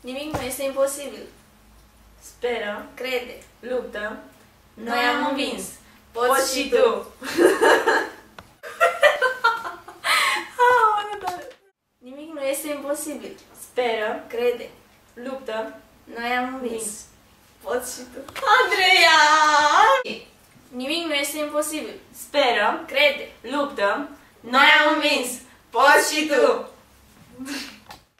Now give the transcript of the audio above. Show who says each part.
Speaker 1: Nimic nu este imposibil.
Speaker 2: Speră,
Speaker 1: Crede.
Speaker 2: luptă,
Speaker 1: Noi am învins.
Speaker 2: poți și tu!
Speaker 1: Nimic nu este imposibil.
Speaker 2: Speră,
Speaker 1: Crede.
Speaker 2: luptă,
Speaker 1: Noi am învins.
Speaker 2: poți și tu! Andreea!
Speaker 1: Nimic nu este imposibil.
Speaker 2: Speră,
Speaker 1: Crede.
Speaker 2: luptă, noi am învins! Poți și tu!